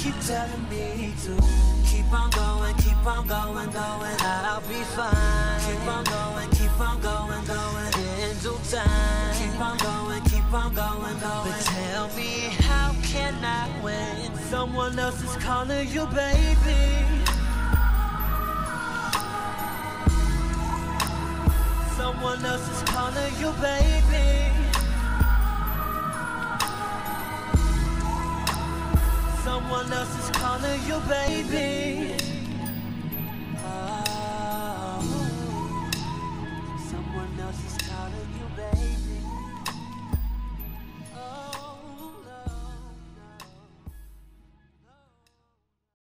keep telling me to keep on going, going. I'll be fine. Keep on going, going. In due time. Keep on going, going. But tell me, how can I when someone else is calling you baby? Someone else is calling you baby. Someone else is calling you baby.